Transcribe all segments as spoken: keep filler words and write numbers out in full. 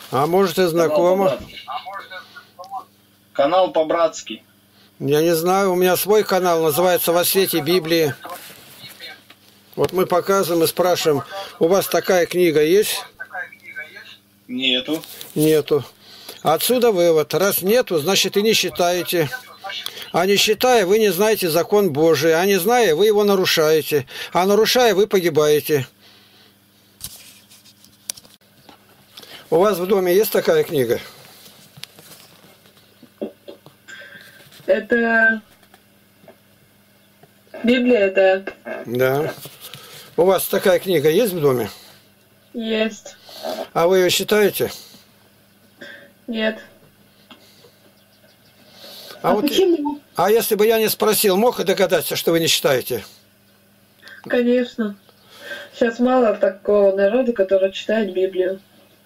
А может и знакомо. Канал по-братски. Я не знаю, у меня свой канал, называется «Во свете Библии». Вот мы показываем и спрашиваем, у вас такая книга есть? Нету. Нету. Отсюда вывод. Раз нету, значит и не считаете. А не считая, вы не знаете закон Божий. А не зная, вы его нарушаете. А нарушая, вы погибаете. У вас в доме есть такая книга? Это Библия, да. Да. У вас такая книга есть в доме? Есть. А вы ее считаете? Нет. А, А вот, почему? а если бы я не спросил, мог и догадаться, что вы не считаете? Конечно. Сейчас мало такого народа, который читает Библию.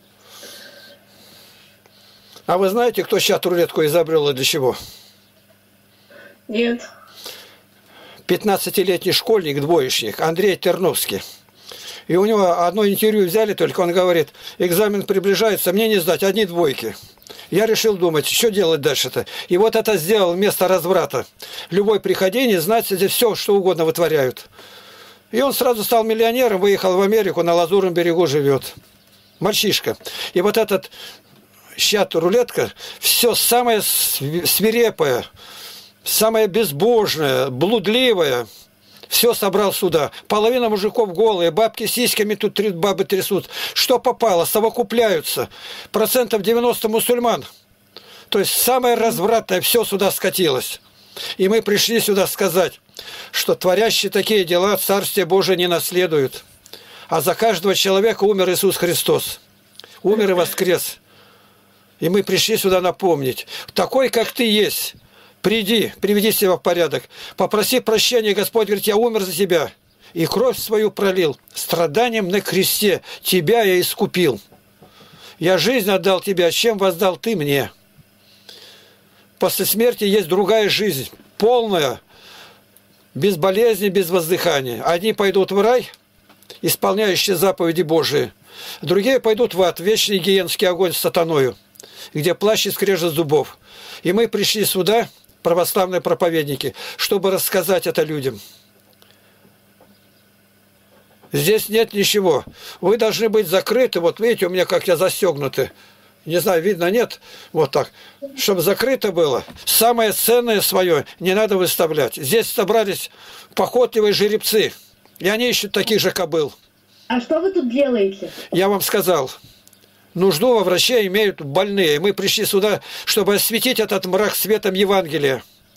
А вы знаете, кто сейчас рулетку изобрел и для чего? Нет. пятнадцатилетний школьник, двоечник, Андрей Терновский. И у него одно интервью взяли, только он говорит, экзамен приближается, мне не сдать, одни двойки. Я решил думать, что делать дальше-то. И вот это сделал вместо разврата. Любой приходи, не знать, здесь все, что угодно вытворяют. И он сразу стал миллионером, выехал в Америку, на Лазурном берегу живет. Мальчишка. И вот этот щат рулетка, все самое свирепое, самое безбожное, блудливое, все собрал сюда. Половина мужиков голые, бабки с сиськами, тут три бабы трясут. Что попало, совокупляются. Процентов девяносто мусульман. То есть самое развратное, все сюда скатилось. И мы пришли сюда сказать, что творящие такие дела Царствие Божие не наследуют. А за каждого человека умер Иисус Христос. Умер и воскрес. И мы пришли сюда напомнить. Такой, как ты есть. Приди, приведи себя в порядок, попроси прощения, Господь говорит, я умер за тебя, и кровь свою пролил, страданием на кресте тебя я искупил. Я жизнь отдал тебе, а чем воздал ты мне? После смерти есть другая жизнь, полная, без болезни, без воздыхания. Одни пойдут в рай, исполняющие заповеди Божии, другие пойдут в ад, вечный гиенский огонь с сатаною, где плащ и скрежет зубов. И мы пришли сюда, православные проповедники, чтобы рассказать это людям. Здесь нет ничего. Вы должны быть закрыты. Вот видите, у меня как я застегнуты. Не знаю, видно, нет? Вот так. Чтобы закрыто было. Самое ценное свое не надо выставлять. Здесь собрались похотливые жеребцы. И они ищут таких же кобыл. А что вы тут делаете? Я вам сказал. Нужду во враче имеют больные. Мы пришли сюда, чтобы осветить этот мрак светом Евангелия.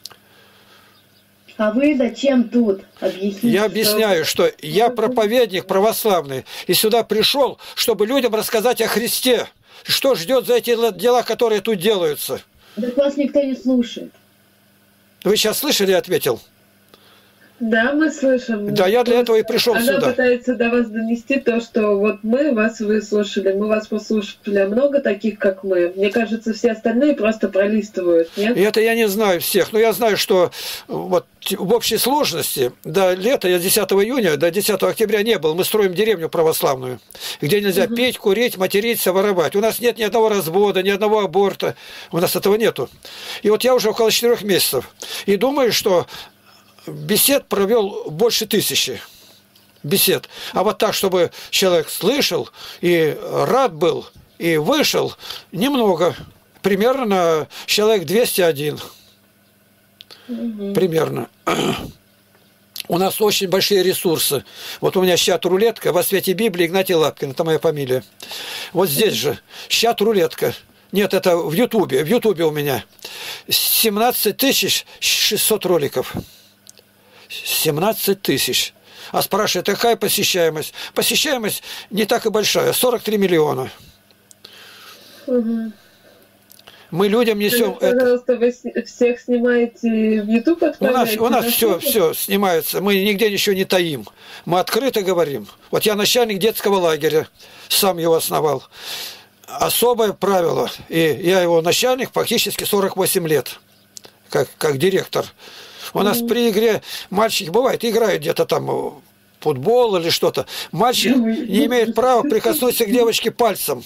А вы зачем тут? Объясните. Я объясняю, что я проповедник православный. И сюда пришел, чтобы людям рассказать о Христе. Что ждет за эти дела, которые тут делаются. Так вас никто не слушает. Вы сейчас слышали, я ответил? Да, мы слышим. Да, я для этого и пришел Она сюда. Она пытается до вас донести то, что вот мы вас выслушали, мы вас послушали, а много таких, как мы. Мне кажется, все остальные просто пролистывают, нет? И это я не знаю всех, но я знаю, что вот в общей сложности до лета, я десятого июня, до десятого октября не был, мы строим деревню православную, где нельзя угу. петь, курить, материться, воровать. У нас нет ни одного развода, ни одного аборта, у нас этого нету. И вот я уже около четырех месяцев, и думаю, что бесед провел больше тысячи бесед. А вот так, чтобы человек слышал и рад был, и вышел, немного. Примерно человек двести один. Угу. Примерно. У нас очень большие ресурсы. Вот у меня щат рулетка, во свете Библии Игнатий Лапкин, это моя фамилия. Вот здесь же щат рулетка. Нет, это в Ютубе. В Ютубе у меня семнадцать тысяч шестьсот роликов. семнадцать тысяч. А спрашивает, какая посещаемость? Посещаемость не так и большая, сорок три миллиона. Угу. Мы людям несем пожалуйста, это. Вы всех снимаете в YouTube? У нас, у нас все, все снимается. Мы нигде ничего не таим. Мы открыто говорим. Вот я начальник детского лагеря, сам его основал. Особое правило. И я его начальник практически сорок восемь лет, как, как директор. У нас mm-hmm. при игре мальчики, бывает, играют где-то там футбол или что-то. Мальчик не имеет права прикоснуться к девочке пальцем.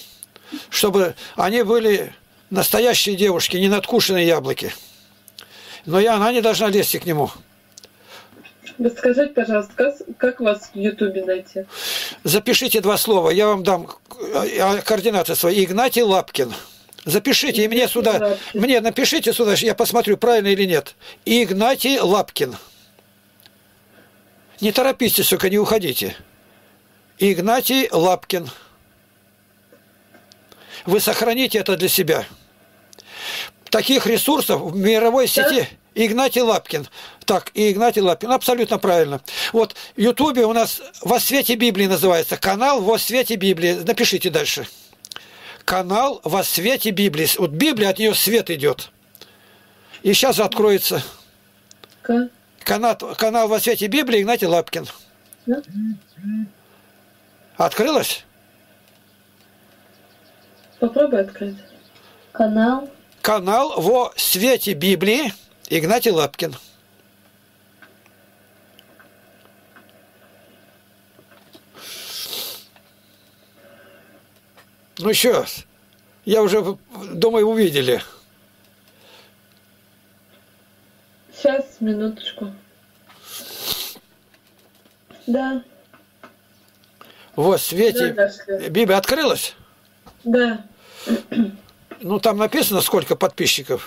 чтобы они были настоящие девушки, не надкушенные яблоки. Но я, она не должна лезть к нему. Расскажите, пожалуйста, как, как вас в Ютубе найти? Запишите два слова, я вам дам координаты свои. Игнатий Лапкин. Запишите, и мне сюда, мне напишите сюда, я посмотрю, правильно или нет. Игнатий Лапкин. Не торопитесь, только не уходите. Игнатий Лапкин. Вы сохраните это для себя. Таких ресурсов в мировой сети Игнатий Лапкин. Так, и Игнатий Лапкин. Абсолютно правильно. Вот в Ютубе у нас «Во свете Библии» называется. Канал «Во свете Библии». Напишите дальше. Канал «Во свете Библии». Вот Библия, от нее свет идет. И сейчас же откроется. Как? Канал, канал «Во свете Библии» Игнатий Лапкин. Да? Открылось? Попробуй открыть. Канал. Канал «Во свете Библии» Игнатий Лапкин. Ну еще раз. Я уже, думаю, увидели. Сейчас, минуточку. Да. «Во свете Да, нашли. Библии» открылась? Да. Ну, там написано, сколько подписчиков.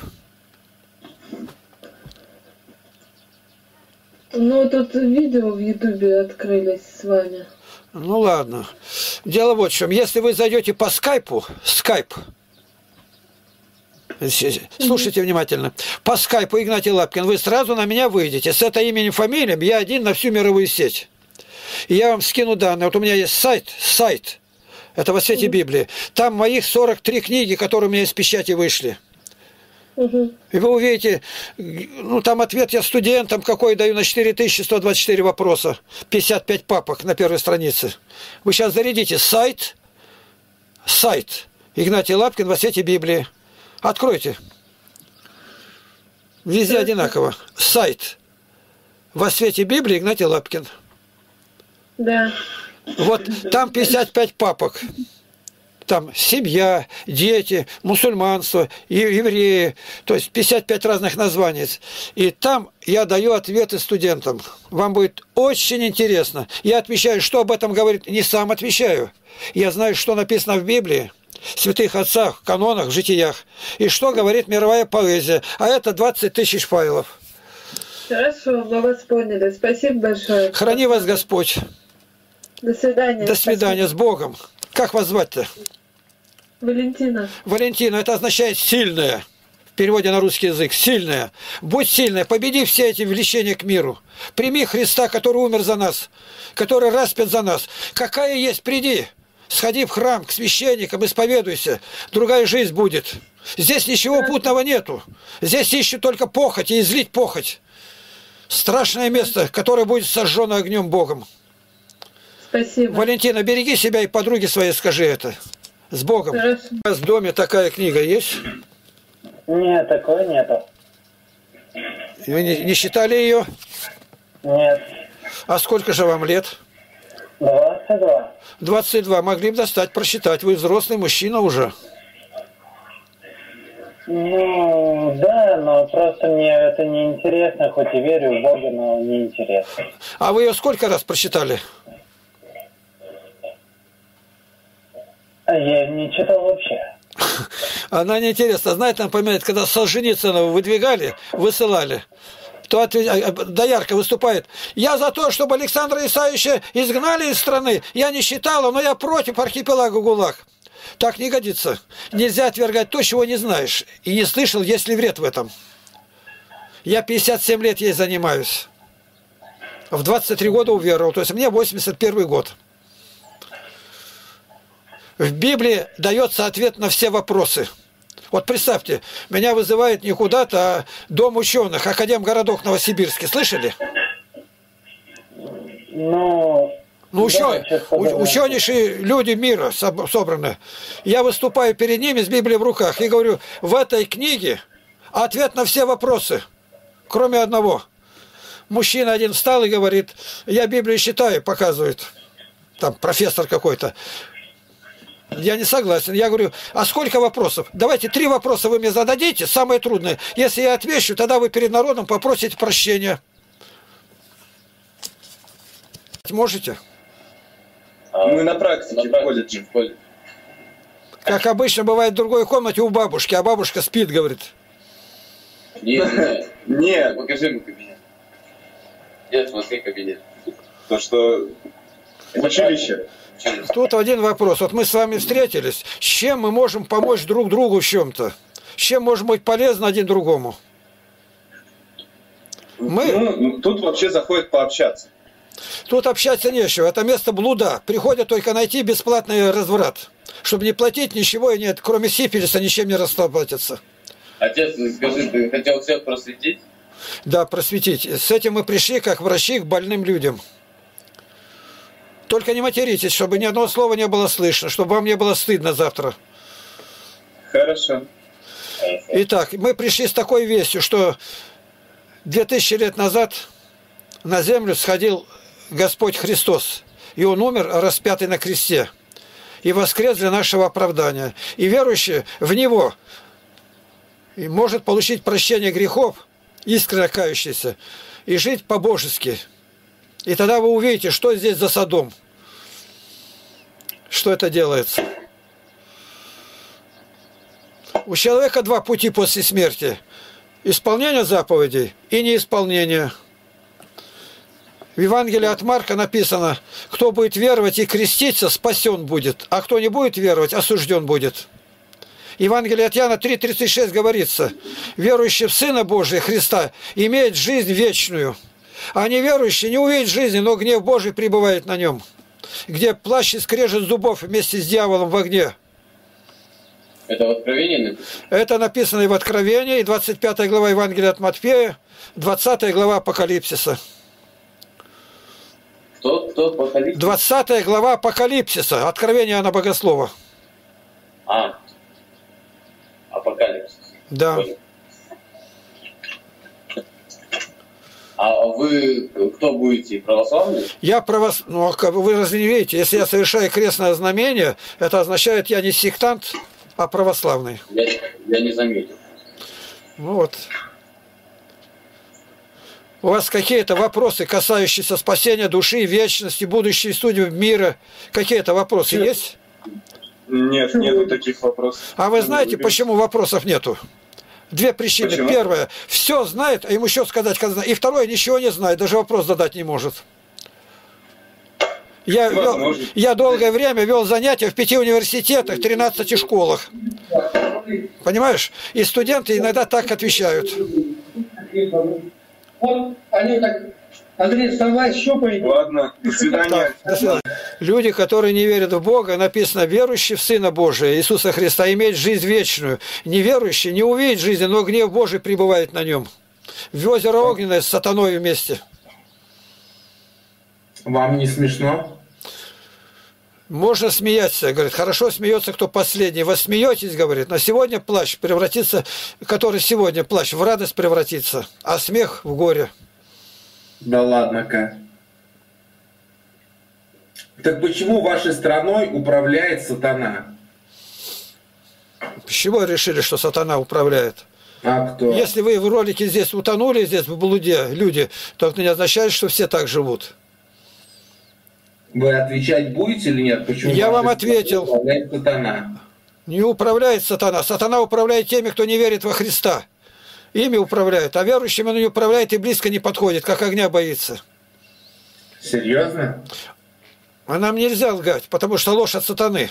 Ну, тут видео в Ютубе открылись с вами. Ну, ладно. Дело вот в чем. Если вы зайдете по скайпу, скайп, слушайте внимательно, по скайпу Игнатий Лапкин, вы сразу на меня выйдете. С этой именем, фамилией я один на всю мировую сеть. И я вам скину данные. Вот у меня есть сайт, сайт. Это «Во свете Библии». Там моих сорок три книги, которые у меня из печати вышли. Угу. И вы увидите, ну там ответ я студентам какой даю на четыре тысячи сто двадцать четыре вопроса. пятьдесят пять папок на первой странице. Вы сейчас зарядите сайт, сайт Игнатий Лапкин «Во свете Библии». Откройте. Везде одинаково. Сайт «Во свете Библии» Игнатий Лапкин. Да. Вот там пятьдесят пять папок. Там семья, дети, мусульманство, евреи. То есть пятьдесят пять разных названий. И там я даю ответы студентам. Вам будет очень интересно. Я отвечаю, что об этом говорит. Не сам отвечаю. Я знаю, что написано в Библии, в святых отцах, канонах, в житиях. И что говорит мировая поэзия. А это двадцать тысяч файлов. Хорошо, мы вас поняли. Спасибо большое. Храни вас Господь. До свидания. До свидания. С Богом. Как вас звать-то? Валентина. Валентина, это означает «сильная». В переводе на русский язык. «Сильная». Будь сильная, победи все эти влечения к миру. Прими Христа, который умер за нас, который распят за нас. Какая есть, приди. Сходи в храм к священникам, исповедуйся. Другая жизнь будет. Здесь ничего путного нету. Здесь ищут только похоть и излить похоть. Страшное место, которое будет сожжено огнем Богом. Спасибо. Валентина, береги себя и подруге своей скажи это. С Богом. Хорошо. У вас в доме такая книга есть? Нет, такой нету. Вы не, не читали ее? Нет. А сколько же вам лет? двадцать два. двадцать два. Могли бы достать, прочитать. Вы взрослый мужчина уже. Ну, да, но просто мне это не интересно, хоть и верю в Бога, но не интересно. А вы ее сколько раз прочитали? А я не читал вообще. Она неинтересна. Знаете, напоминает, когда Солженицына выдвигали, высылали, то ответ... Доярка выступает. Я за то, чтобы Александра Исаевича изгнали из страны. Я не считала, но я против архипелага ГУЛАГ. Так не годится. Нельзя отвергать то, чего не знаешь. И не слышал, есть ли вред в этом. Я пятьдесят семь лет ей занимаюсь. В двадцать три года уверовал. То есть мне восемьдесят первый год. В Библии дается ответ на все вопросы. Вот представьте, меня вызывает не куда-то, а Дом ученых, Академгородок Новосибирский. Слышали? Ну, Ну, да, учё, ученейшие люди мира собраны. Я выступаю перед ними с Библией в руках и говорю, в этой книге ответ на все вопросы, кроме одного. Мужчина один встал и говорит, я Библию читаю, показывает, там профессор какой-то. Я не согласен. Я говорю, а сколько вопросов? Давайте три вопроса вы мне зададите, самое трудное. Если я отвечу, тогда вы перед народом попросите прощения. Можете? Мы на практике в колледже. В колледже. Как обычно бывает в другой комнате у бабушки, а бабушка спит, говорит. Нет, нет. Нет. Покажи ему кабинет. Нет, смотри кабинет. То, что в училище. Тут один вопрос. Вот мы с вами встретились. С чем мы можем помочь друг другу в чем-то? С чем можем быть полезны один другому? Мы... Ну, тут вообще заходит пообщаться. Тут общаться нечего. Это место блуда. Приходят только найти бесплатный разврат. Чтобы не платить ничего и нет, кроме сифилиса, ничем не расплатиться. Отец, скажи, ты хотел всех просветить? Да, просветить. С этим мы пришли, как врачи, к больным людям. Только не материтесь, чтобы ни одного слова не было слышно, чтобы вам не было стыдно завтра. Хорошо. Итак, мы пришли с такой вестью, что две тысячи лет назад на землю сходил Господь Христос. И Он умер, распятый на кресте. И воскрес для нашего оправдания. И верующий в Него и может получить прощение грехов, искренне кающийся, и жить по-божески. И тогда вы увидите, что здесь за Содом. Что это делается. У человека два пути после смерти. Исполнение заповедей и неисполнение. В Евангелии от Марка написано, кто будет веровать и креститься, спасен будет, а кто не будет веровать, осужден будет. Евангелие от Иоанна три тридцать шесть говорится, верующий в Сына Божия Христа имеет жизнь вечную, а неверующий не увидит жизни, но гнев Божий пребывает на нем, где плащ и скрежет зубов вместе с дьяволом в огне. Это в Откровении написано? Это написано и в Откровении, и двадцать пятая глава Евангелия от Матфея, двадцатая глава Апокалипсиса. Кто, кто Апокалипсис? двадцатая глава Апокалипсиса, Откровение Иоанна Богослова. А, Апокалипсис. Да. Понял. А вы кто будете, православные? Я правос... Ну, а вы разве не видите, если я совершаю крестное знамение, это означает, я не сектант, а православный. Я, я не заметил. Вот. У вас какие-то вопросы, касающиеся спасения души, вечности, будущей судьбы мира? Какие-то вопросы есть? Нет, нету таких вопросов. А вы знаете, почему вопросов нету? Две причины. Почему? Первое, все знает, а ему еще сказать, когда знает. И второе, ничего не знает, даже вопрос задать не может. Я, вел, я долгое время вел занятия в пяти университетах, тринадцати школах. Понимаешь? И студенты иногда так отвечают. Вот они так, Андрей, вставай, щупай. Ладно, до свидания. Так, до свидания. Люди, которые не верят в Бога, написано, верующий в Сына Божия, Иисуса Христа, имеет жизнь вечную. Неверующий не увидит жизни, но гнев Божий пребывает на нем. В озеро огненное с сатаной вместе. Вам не смешно? Можно смеяться, говорит, хорошо смеется, кто последний. Вы смеетесь, говорит, но сегодня плач превратится, который сегодня плач, в радость превратится, а смех в горе. Да ладно-ка. Так почему вашей страной управляет сатана? С чего решили, что сатана управляет? А кто? Если вы в ролике здесь утонули, здесь в блуде, люди, то это не означает, что все так живут. Вы отвечать будете или нет? Почему Я вам вашей страной ответил. управляет сатана? Не управляет сатана. Сатана управляет теми, кто не верит во Христа. Ими управляет. А верующим он не управляет и близко не подходит, как огня боится. Серьезно? А нам нельзя лгать, потому что ложь от сатаны.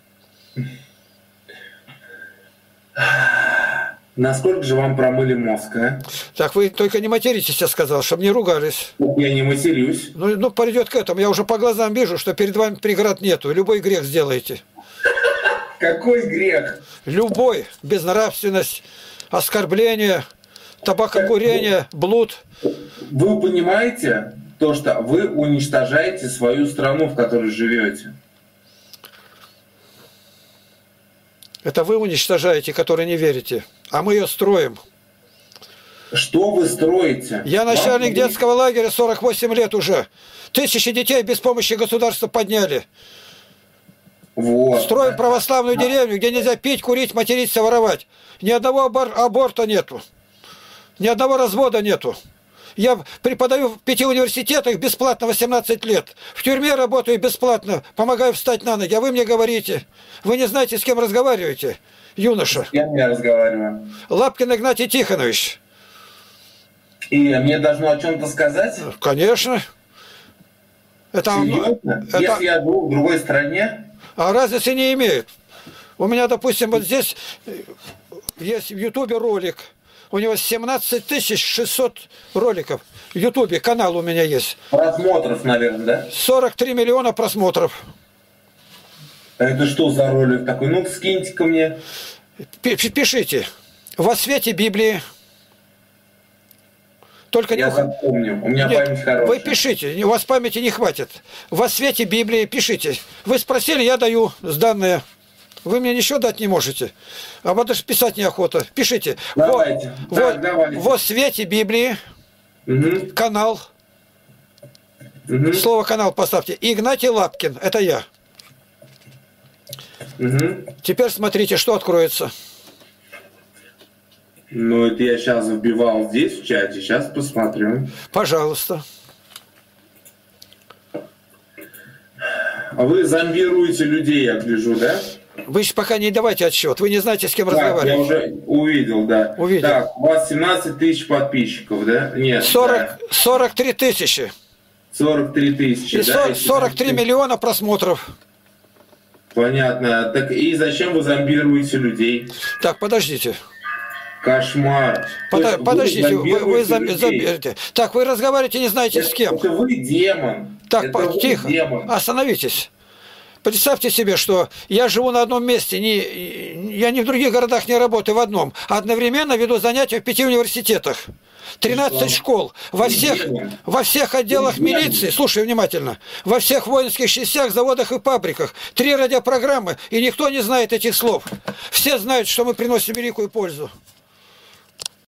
Насколько же вам промыли мозг, а? Так вы только не материтесь, я сказал, чтобы не ругались. Я не матерюсь. Ну, ну придет к этому. Я уже по глазам вижу, что перед вами преград нету. Любой грех сделаете. Какой грех? Любой. Безнравственность, оскорбление, табакокурение, блуд. Вы понимаете то, что вы уничтожаете свою страну, в которой живете? Это вы уничтожаете, которые не верите. А мы ее строим. Что вы строите? Я начальник Вам... детского лагеря сорок восемь лет уже. Тысячи детей без помощи государства подняли. Вот. Строим православную деревню, где нельзя пить, курить, материться, воровать. Ни одного абор аборта нету. Ни одного развода нету. Я преподаю в пяти университетах бесплатно восемнадцать лет. В тюрьме работаю бесплатно, помогаю встать на ноги. А вы мне говорите, вы не знаете, с кем разговариваете, юноша. С кем я разговариваю? Лапкин Игнатий Тихонович. И мне должно о чем-то сказать? Конечно. Это, Серьезно? это... Если я живу в другой стране? А разницы не имеет. У меня, допустим, вот здесь есть в Ютубе ролик. У него семнадцать тысяч шестьсот роликов. В Ютубе канал у меня есть. Просмотров, наверное, да? сорок три миллиона просмотров. Это что за ролик такой? Ну, скиньте-ка мне. Пишите. Во свете Библии. Только я не... запомню. У меня Нет, память хорошая. Вы пишите. У вас памяти не хватит. Во свете Библии пишите. Вы спросили, я даю данные. Вы мне ничего дать не можете. А вот даже писать неохота. Пишите. Давайте. Вот, так, вот, давайте. во свете Библии. Угу. Канал. Угу. Слово канал поставьте. Игнатий Лапкин. Это я. Угу. Теперь смотрите, что откроется. Ну, это я сейчас вбивал здесь, в чате. Сейчас посмотрю. Пожалуйста. А вы зомбируете людей, я гляжу, да? Вы еще пока не давайте отсчет. Вы не знаете, с кем так, разговаривать. Я уже увидел, да. Увидел. Так, у вас семнадцать тысяч подписчиков, да? Нет. сорок, да. сорок три тысячи. сорок три тысячи, и да? сорок три миллиона просмотров. Понятно. Так и зачем вы зомбируете людей? Так, подождите. Кошмар. Под, подождите, вы, вы зомбируете. Так, вы разговариваете, не знаете это, с кем. Это вы демон. Так, это по, вы тихо, демон. Остановитесь. Представьте себе, что я живу на одном месте, не, я ни в других городах не работаю, в одном. Одновременно веду занятия в пяти университетах. тринадцать школ. Во всех, во всех отделах милиции, слушай внимательно, во всех воинских частях, заводах и фабриках. Три радиопрограммы, и никто не знает этих слов. Все знают, что мы приносим великую пользу.